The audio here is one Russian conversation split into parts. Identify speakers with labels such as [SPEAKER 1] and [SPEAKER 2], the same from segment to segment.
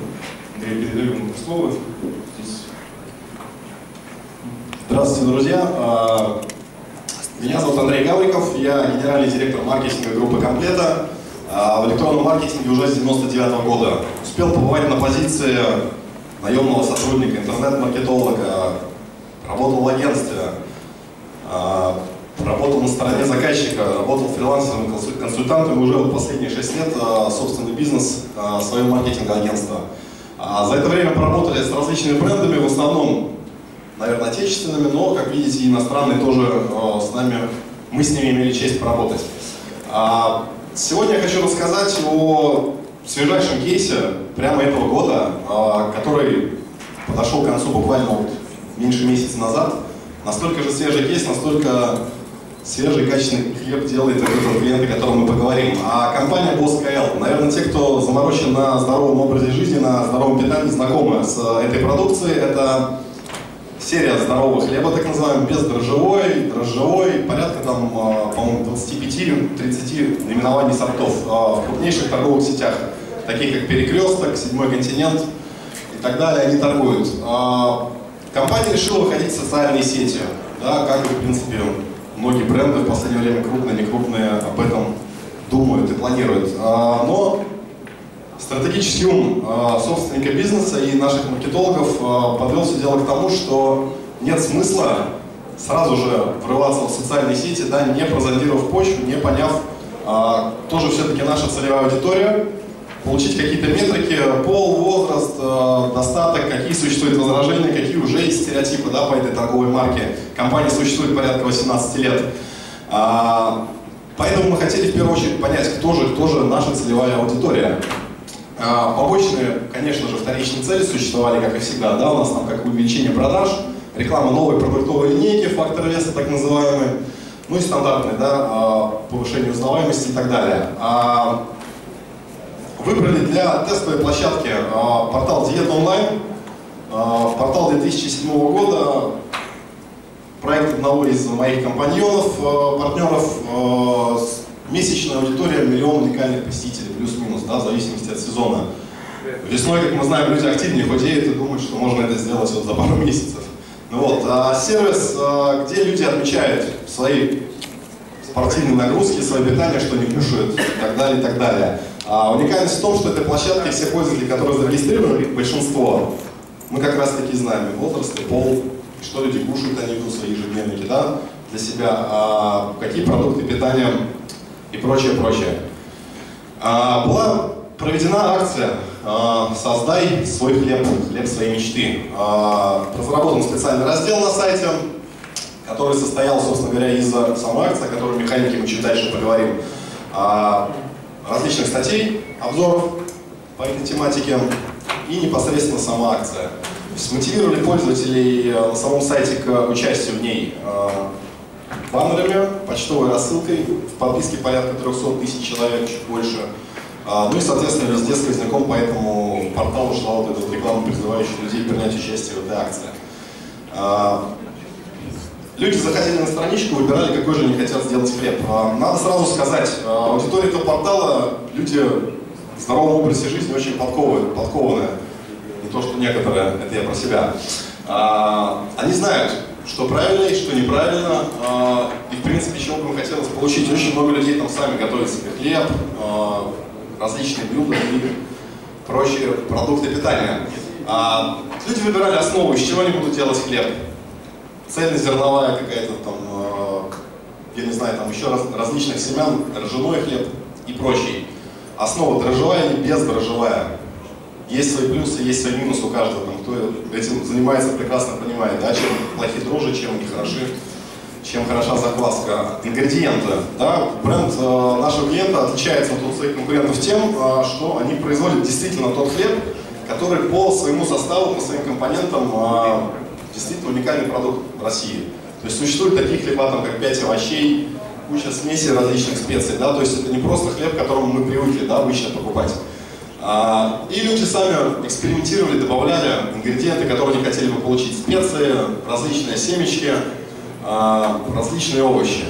[SPEAKER 1] Андрей, передаю вам слово.
[SPEAKER 2] Здравствуйте, друзья. Меня зовут Андрей Гавриков, я генеральный директор маркетинга группы «Комплета». В электронном маркетинге уже с 1999 года. Успел побывать на позиции наемного сотрудника, интернет-маркетолога, работал в агентстве, работал на стороне заказчика, работал фрилансером, консультантом, и уже вот последние 6 лет собственный бизнес, свое маркетинговое агентство. За это время поработали с различными брендами, в основном, наверное, отечественными, но, как видите, иностранные тоже мы с ними имели честь поработать. Сегодня я хочу рассказать о свежайшем кейсе прямо этого года, который подошел к концу буквально меньше месяца назад. Настолько же свежий кейс, настолько свежий и качественный хлеб делает этот клиент, о котором мы поговорим. Компания BossKL. Наверное, те, кто заморочен на здоровом образе жизни, на здоровом питании, знакомы с этой продукцией. Это серия здорового хлеба, так называемый, бездрожжевой, дрожжевой, порядка там, по-моему, 25-30 наименований сортов в крупнейших торговых сетях, таких как Перекресток, Седьмой континент и так далее, они торгуют. Компания решила выходить в социальные сети, да, как и, в принципе, многие бренды в последнее время, крупные, не крупные, об этом думают и планируют. Но стратегический ум собственника бизнеса и наших маркетологов подвел все дело к тому, что нет смысла сразу же врываться в социальные сети, да, не прозондировав почву, не поняв, кто же все-таки наша целевая аудитория, получить какие-то метрики, пол, возраст, достаток, какие существуют возражения, какие уже есть стереотипы, да, по этой торговой марке. Компания существует порядка 18 лет. Поэтому мы хотели в первую очередь понять, кто же наша целевая аудитория. Побочные, конечно же, вторичные цели существовали, как и всегда, да, у нас там как увеличение продаж, реклама новой продуктовой линейки, фактор веса так называемый, ну и стандартные, да, повышение узнаваемости и так далее. Выбрали для тестовой площадки портал Диета Онлайн, портал 2007 года, проект одного из моих компаньонов, партнеров, месячная аудитория, миллион уникальных посетителей, плюс-минус, да, в зависимости от сезона. Весной, как мы знаем, люди активнее худеют и думают, что можно это сделать вот за пару месяцев. Ну вот, сервис, где люди отмечают свои спортивные нагрузки, свое питание, что они кушают и так далее, и так далее. Уникальность в том, что этой площадке все пользователи, которые зарегистрированы, большинство, мы как раз таки знаем возраст, пол, что люди кушают, они ведут свои ежедневники, да, для себя, какие продукты питания и прочее, прочее. Была проведена акция «Создай свой хлеб, хлеб своей мечты». Разработан специальный раздел на сайте, который состоял, собственно говоря, из самой акции, о которой механике мы чуть дальше поговорим, различных статей, обзоров по этой тематике и непосредственно сама акция. То есть мотивировали пользователей на самом сайте к участию в ней баннерами, почтовой рассылкой, в подписке порядка 300 тысяч человек, чуть больше. Ну и, соответственно, везде сквозняком по этому порталу шла вот эта реклама, призывающая людей принять участие в этой акции. Люди заходили на страничку, выбирали, какой же они хотят сделать хлеб. Надо сразу сказать, аудитория этого портала, люди в здоровом образе жизни очень подкованные. Не то, что некоторые, это я про себя. Они знают, что правильно и что неправильно, и в принципе, чего бы им хотелось получить. Очень много людей там сами готовят себе хлеб, различные блюда и прочие продукты питания. Люди выбирали основу, из чего они будут делать хлеб. Цельнозерновая какая-то там, я не знаю, там еще различных семян, ржаной хлеб и прочий. Основа дрожжевая или бездрожжевая. Есть свои плюсы, есть свои минусы у каждого. Там, кто этим занимается, прекрасно понимает, да, чем плохие дрожжи, чем они хороши, чем хороша закваска. Ингредиенты. Да, бренд нашего клиента отличается от своих конкурентов тем, что они производят действительно тот хлеб, который по своему составу, по своим компонентам действительно уникальный продукт в России. То есть существуют такие хлеба, там, как 5 овощей, куча смесей различных специй, да, то есть это не просто хлеб, к которому мы привыкли, да, обычно покупать. И люди сами экспериментировали, добавляли ингредиенты, которые они хотели бы получить, специи, различные семечки, различные овощи.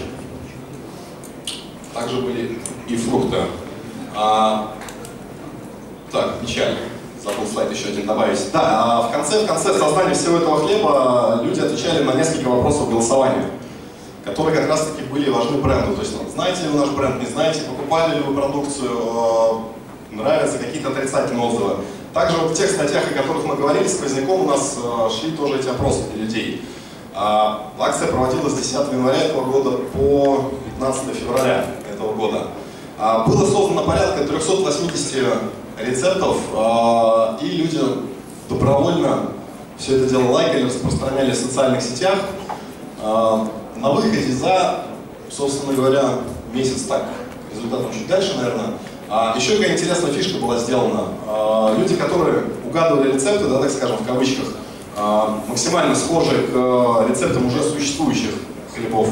[SPEAKER 2] Также были и фрукты. Так, печаль. забыл слайд еще один добавить. Да, в конце создания всего этого хлеба люди отвечали на несколько вопросов голосования, которые как раз таки были важны бренду. То есть, знаете ли вы наш бренд, не знаете, покупали ли вы продукцию, нравятся какие-то отрицательные отзывы. Также вот в тех статьях, о которых мы говорили, сквозняком у нас шли тоже эти опросы для людей. Акция проводилась с 10 января этого года по 15 февраля этого года. Было создано порядка 380 рецептов, и люди добровольно все это дело лайкали, распространяли в социальных сетях. На выходе за, собственно говоря, месяц, так, результатом чуть дальше, наверное, еще какая интересная фишка была сделана. Люди, которые угадывали рецепты, да, так скажем, в кавычках, максимально схожи к рецептам уже существующих хлебов,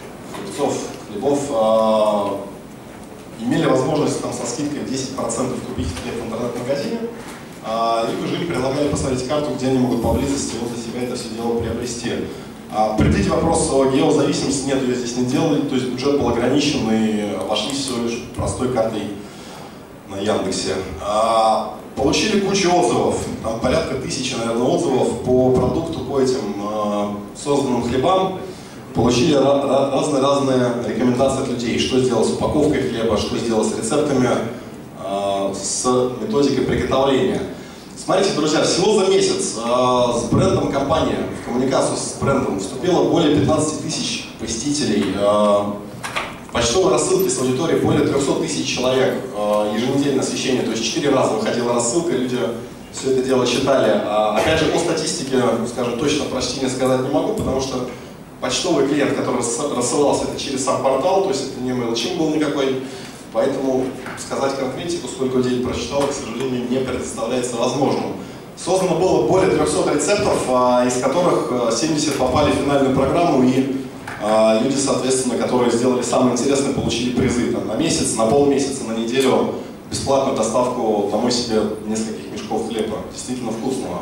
[SPEAKER 2] имели возможность там, со скидкой 10% купить хлеб в интернет-магазине, и уже им предлагали посмотреть карту, где они могут поблизости возле себя это все дело приобрести. Предвидя вопрос о геозависимости, нет, ее здесь не делали, то есть бюджет был ограничен и обошлись всего лишь простой картой на Яндексе. Получили кучу отзывов, там порядка 1000, наверное, отзывов по продукту, по этим созданным хлебам. Получили разные рекомендации от людей, что сделать с упаковкой хлеба, что сделать с рецептами, с методикой приготовления. Смотрите, друзья, всего за месяц с брендом компании, в коммуникацию с брендом вступило более 15 тысяч посетителей. В почтовой рассылке с аудиторией более 300 тысяч человек, еженедельное освещение, то есть 4 раза выходила рассылка, люди все это дело читали. Опять же, по статистике, скажем, точно про чтение сказать не могу, потому что почтовый клиент, который рассылался это через сам портал, то есть это не MailChimp был никакой, поэтому сказать конкретику, сколько людей прочитало, к сожалению, не представляется возможным. Создано было более 300 рецептов, из которых 70 попали в финальную программу, и люди, соответственно, которые сделали самое интересное, получили призы там, на месяц, на полмесяца, на неделю, бесплатную доставку домой себе нескольких мешков хлеба, действительно вкусного.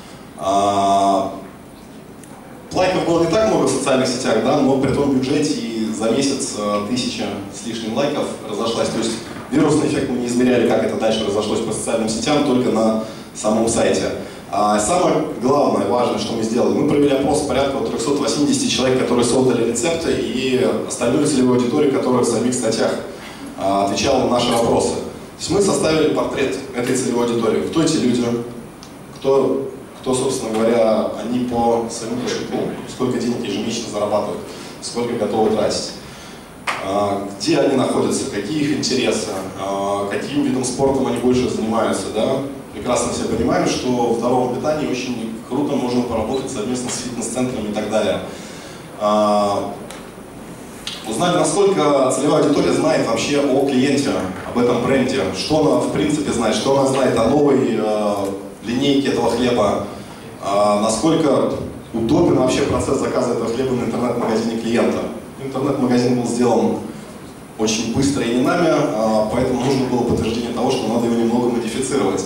[SPEAKER 2] Лайков было не так много в социальных сетях, да, но при том бюджете и за месяц 1000 с лишним лайков разошлась. То есть вирусный эффект мы не измеряли, как это дальше разошлось по социальным сетям, только на самом сайте. Самое главное, важное, что мы сделали, мы провели опрос порядка 380 человек, которые создали рецепты, и остальную целевую аудиторию, которая в самих статьях отвечала на наши вопросы. То есть мы составили портрет этой целевой аудитории. Кто эти люди, кто, собственно говоря, они по своему кошельку, сколько денег ежемесячно зарабатывают, сколько готовы тратить, где они находятся, какие их интересы, каким видом спорта они больше занимаются. Да? Прекрасно все понимаем, что в здоровом питании очень круто можно поработать совместно с фитнес-центрами и так далее. Узнать, насколько целевая аудитория знает вообще о клиенте, об этом бренде, что она в принципе знает, что она знает о новой линейке этого хлеба, насколько удобен вообще процесс заказа этого хлеба на интернет-магазине клиента. Интернет-магазин был сделан очень быстро и не нами, поэтому нужно было подтверждение того, что надо его немного модифицировать.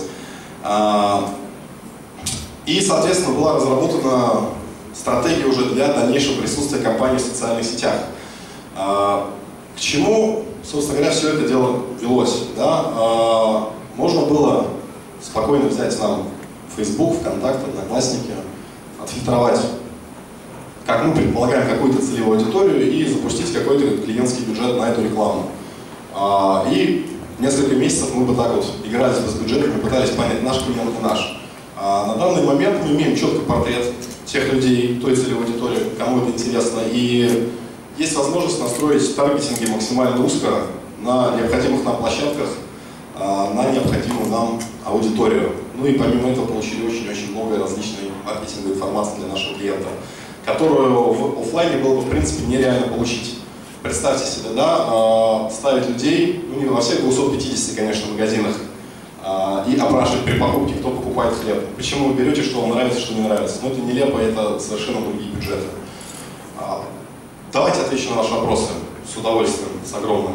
[SPEAKER 2] И, соответственно, была разработана стратегия уже для дальнейшего присутствия компании в социальных сетях. К чему, собственно говоря, все это дело велось? Да? Можно было спокойно взять нам Facebook, ВКонтакте, Одноклассники, отфильтровать, как мы предполагаем, какую-то целевую аудиторию и запустить какой-то клиентский бюджет на эту рекламу. И несколько месяцев мы бы так вот игрались без бюджета, мы пытались понять, наш клиент и наш. На данный момент мы имеем четкий портрет тех людей, той целевой аудитории, кому это интересно, и есть возможность настроить таргетинги максимально узко на необходимых нам площадках, на необходимую нам аудиторию. Ну и помимо этого получили очень-очень много различной маркетинговой информации для нашего клиента, которую в офлайне было бы в принципе нереально получить. Представьте себе, да, ставить людей, ну не во всех 250, конечно, магазинах, и опрашивать при покупке, кто покупает хлеб. Почему вы берете, что вам нравится, что не нравится. Но это нелепо, это совершенно другие бюджеты. Давайте отвечу на ваши вопросы с удовольствием, с огромным.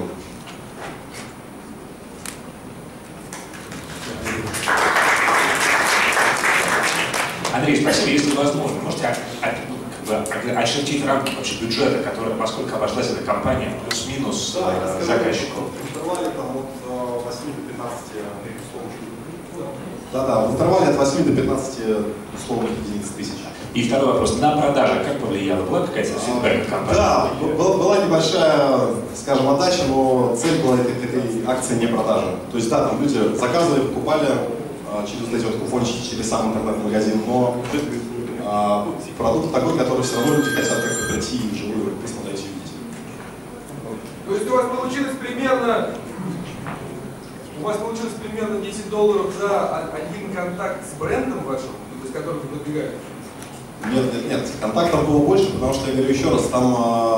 [SPEAKER 3] Андрей, спасибо, если возможно. Можете очертить рамки вообще бюджета, который, поскольку обошлась эта компания, плюс-минус заказчику?
[SPEAKER 2] Давали там от 8 до 15 Да, в интервале от 8 до 15 условных единиц тысяч.
[SPEAKER 3] И второй вопрос. На продажах как повлияло? Была какая-то фидбэк от компании?
[SPEAKER 2] Да, была небольшая, скажем, отдача, но цель была этой акции не продажа. То есть, да, там люди заказывали, покупали через вот эти вот купончики, через сам интернет-магазин, но продукт такой, который все равно люди хотят как-то прийти и вживую посмотреть и увидеть.
[SPEAKER 4] То есть у вас получилось примерно $10 за один контакт с брендом вашим, то есть который вы продвигаете?
[SPEAKER 2] Нет, контактов было больше, потому что, я говорю еще раз, там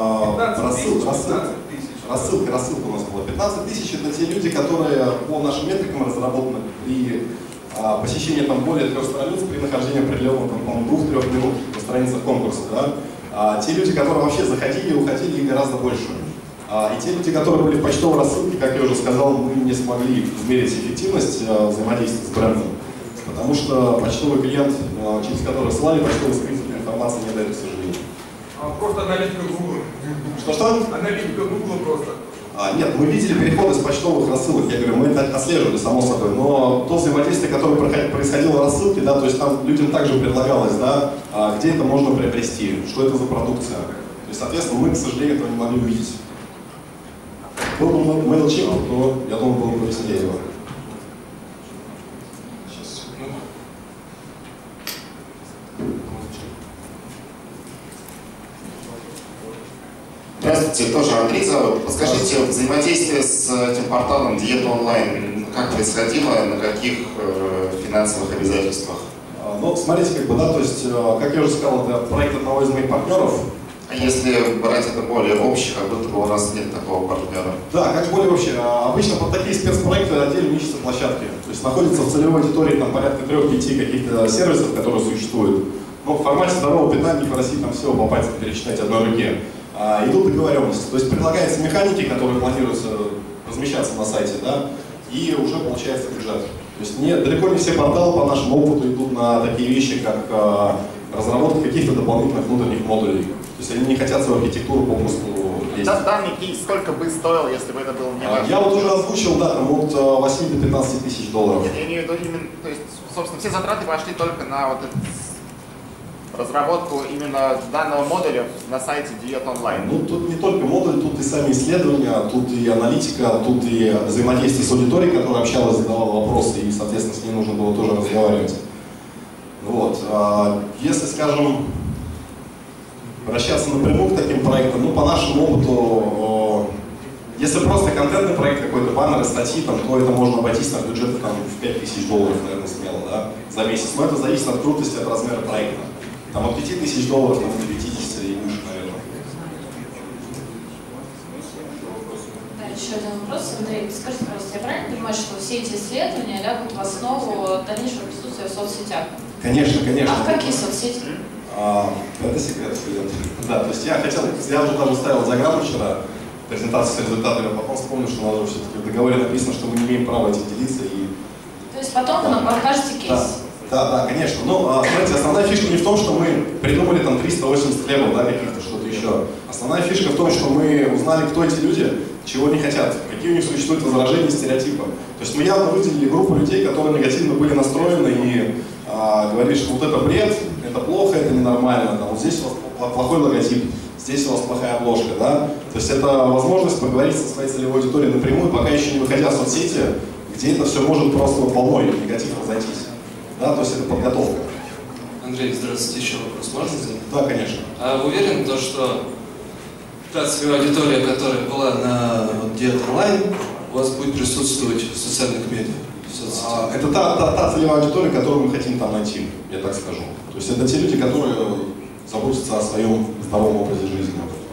[SPEAKER 2] рассылка у нас была. 15 тысяч — это те люди, которые по нашим метрикам разработаны при посещении там более 3 страниц, при нахождении определенного, по-моему, 2-3 минут на страницах конкурса. Да? Те люди, которые вообще заходили и уходили, их гораздо больше. И те люди, которые были в почтовой рассылке, как я уже сказал, мы не смогли измерить эффективность взаимодействия с брендом, потому что почтовый клиент, через который ссылали почтовый скрипт, информации не дает, к сожалению.
[SPEAKER 4] Просто аналитика Google.
[SPEAKER 2] Что?
[SPEAKER 4] Аналитика Google просто.
[SPEAKER 2] Нет, мы видели переходы с почтовых рассылок, я говорю, мы это отслеживали, само собой, но то взаимодействие, которое происходило в рассылке, да, то есть там людям также предлагалось, да, где это можно приобрести, что это за продукция. То есть, соответственно, мы, к сожалению, этого не могли увидеть. Был бы MailChimp, то, я думаю, было бы веселее его.
[SPEAKER 5] Здравствуйте, тоже Андрей зовут. Подскажите, взаимодействие с этим порталом Диета Онлайн как происходило, на каких финансовых обязательствах?
[SPEAKER 2] Ну, смотрите, да, то есть, как я уже сказал, это проект одного из моих партнеров.
[SPEAKER 5] А если брать это более общее, как будто бы у нас нет такого партнера?
[SPEAKER 2] Да, как более общее. Обычно под такие спецпроекты отдельно ищутся площадки. То есть находится в целевой аудитории там порядка 3-5 каких-то сервисов, которые существуют. Но в формате здорового питания по России там всего по пальцам пересчитать одной руке. Идут договоренности. То есть предлагаются механики, которые планируются размещаться на сайте, да, и уже получается бюджет. То есть далеко не все порталы по нашему опыту идут на такие вещи, как разработка каких-то дополнительных внутренних модулей. То есть они не хотят свою архитектуру попросту лезть.
[SPEAKER 6] Данный кейс сколько бы стоил, если бы это было не важно?
[SPEAKER 2] Я вот уже озвучил, да, там от 8 до 15 тысяч долларов.
[SPEAKER 6] Нет, я имею в виду именно, то есть, собственно, все затраты пошли только на вот эту разработку именно данного модуля на сайте Диета Онлайн.
[SPEAKER 2] Ну, тут не только модуль, тут и сами исследования, тут и аналитика, тут и взаимодействие с аудиторией, которая общалась, задавала вопросы, и, соответственно, с ней нужно было тоже разговаривать. Вот. Если, скажем, обращаться напрямую к таким проектам, ну, по нашему опыту, если просто контентный проект, какой-то баннер, статьи, там, то это можно обойтись на бюджет там, в 5000 долларов, наверное, смело, да, за месяц. Но это зависит от крутости, от размера проекта. Там от 5000 долларов там, до 50 и выше, наверное.
[SPEAKER 7] Да, еще один вопрос. Андрей, скажите, пожалуйста, я правильно понимаю, что все эти исследования лягут в основу дальнейшего присутствия в соцсетях?
[SPEAKER 2] Конечно, конечно.
[SPEAKER 7] А в какие соцсети?
[SPEAKER 2] Это секрет, студент. Да, то есть я уже даже ставил диаграмму вчера, презентацию с результатами, а потом вспомнил, что у нас все-таки в договоре написано, что мы не имеем права этим делиться.
[SPEAKER 7] То есть потом вы нам покажете кейс?
[SPEAKER 2] Да, конечно. Но, смотрите, основная фишка не в том, что мы придумали там 380 левел, да, каких-то, что-то еще. Основная фишка в том, что мы узнали, кто эти люди, чего они хотят, какие у них существуют возражения, стереотипы. То есть мы явно выделили группу людей, которые негативно были настроены и говорили, что вот это бред, это плохо, это ненормально, там, вот здесь у вас плохой логотип, здесь у вас плохая обложка, да. То есть это возможность поговорить со своей целевой аудиторией напрямую, пока еще не выходя в соцсети, где это все может просто вот волной негативно разойтись. Да, то есть это подготовка.
[SPEAKER 8] Андрей, здравствуйте, еще вопрос можно задать?
[SPEAKER 2] Да, конечно.
[SPEAKER 8] А вы уверены, что та целевая аудитория, которая была на Диета Онлайн, у вас будет присутствовать в социальных медиа?
[SPEAKER 2] Это та целевая аудитория, которую мы хотим там найти, я так скажу. То есть это те люди, которые заботятся о своем здоровом образе жизни.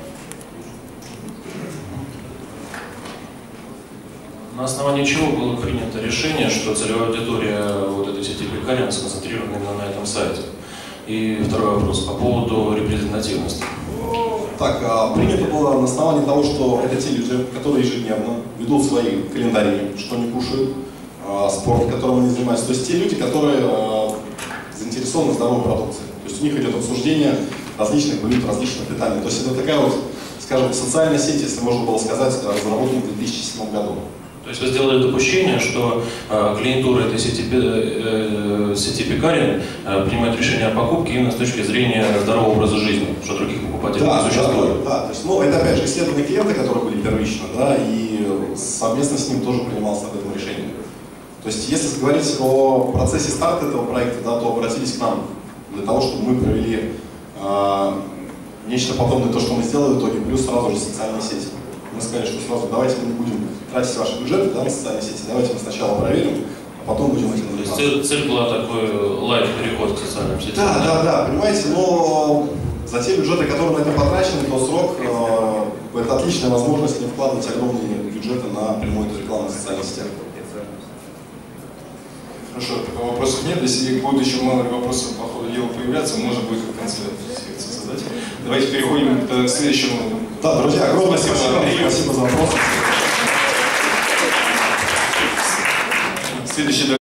[SPEAKER 9] На основании чего было принято решение, что целевая аудитория вот этой сети Кликарен сконцентрирована именно на этом сайте? И второй вопрос по поводу репрезентативности.
[SPEAKER 2] Так, принято было на основании того, что это те люди, которые ежедневно ведут свои календари, что они кушают, спорт, которым они занимаются. То есть те люди, которые заинтересованы в здоровой продукции. То есть у них идет обсуждение различных блюд, различных питаний. То есть это такая вот, скажем, социальная сеть, если можно было сказать, разработана в 2007 году.
[SPEAKER 9] То есть вы сделали допущение, что клиентура этой сети пекарен принимает решение о покупке именно с точки зрения здорового образа жизни, что других покупателей не существует.
[SPEAKER 2] Да, то есть, ну, это опять же исследования клиента, которые были первично, да, и совместно с ним тоже принималось об этом решение. То есть, если говорить о процессе старта этого проекта, да, то обратились к нам для того, чтобы мы провели нечто подобное, то, что мы сделали в итоге, плюс сразу же социальные сети. Мы сказали, что сразу давайте мы не будем тратить ваши бюджеты, да, на социальные сети, давайте мы сначала проверим, а потом будем этим заниматься.
[SPEAKER 9] То есть цель была такой лайт-переход к социальным сетям?
[SPEAKER 2] Да, понимаете, но за те бюджеты, которые на это потрачены, то срок, это отличная возможность не вкладывать огромные бюджеты на прямую рекламу в социальных сетях.
[SPEAKER 1] Хорошо, вопросов нет. Если будут еще много вопросов по ходу дела появляться, можно будет в конце секции задать. Давайте переходим к следующему.
[SPEAKER 2] Да, друзья, огромное спасибо за вопрос.
[SPEAKER 1] Следующий